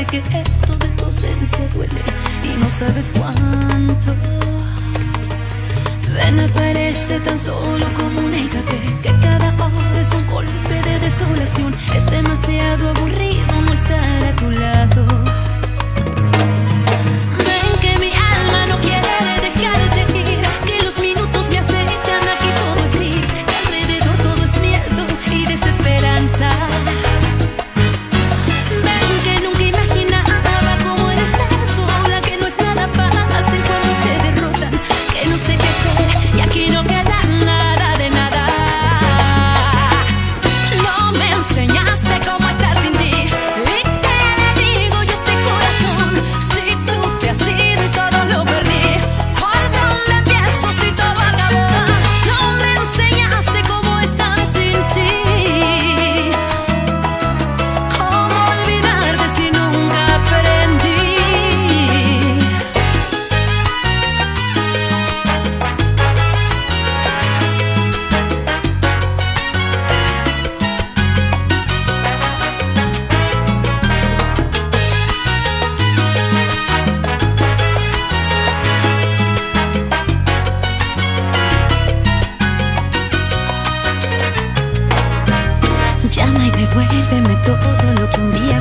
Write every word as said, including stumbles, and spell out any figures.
que esto de tu ausencia duele y no sabes cuánto. Ven, aparece tan solo, comunícate que cada hora es un golpe de desolación. Es demasiado aburrido no estar a tu lado. Ven que mi alma no quiere dejarte ir, que los minutos me acechan, aquí todo es gris, que alrededor todo es miedo y desesperanza. Ven que nunca imaginaba cómo era estar sola, que no es nada fácil cuando te derrotan, que no sé qué hacer y aquí no queda nada de nada. No me enseñaste cómo estar sin ti, y qué le digo yo a este corazón si tú te has ido y todo lo perdí. ¿Por dónde empiezo si todo acabó? No me enseñaste cómo estar sin ti, cómo olvidarte si nunca aprendí. Llama y devuélveme todo lo que un día